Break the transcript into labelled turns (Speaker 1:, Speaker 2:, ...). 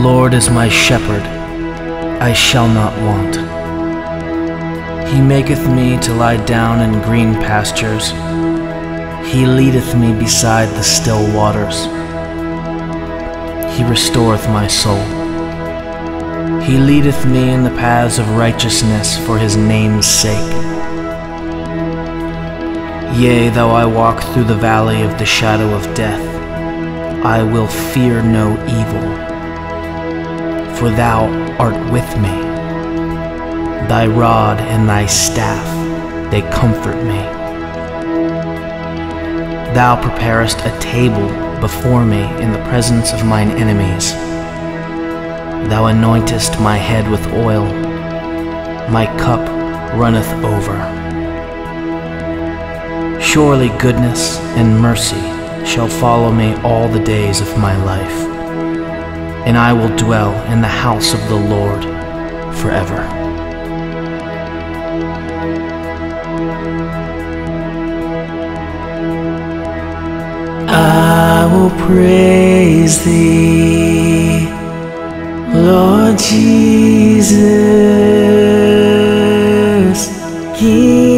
Speaker 1: Lord is my shepherd, I shall not want. He maketh me to lie down in green pastures. He leadeth me beside the still waters. He restoreth my soul. He leadeth me in the paths of righteousness for his name's sake. Yea, though I walk through the valley of the shadow of death, I will fear no evil, for thou art with me. Thy rod and thy staff, they comfort me. Thou preparest a table before me in the presence of mine enemies. Thou anointest my head with oil, my cup runneth over. Surely goodness and mercy shall follow me all the days of my life, and I will dwell in the house of the Lord forever. I will praise thee, Lord Jesus, King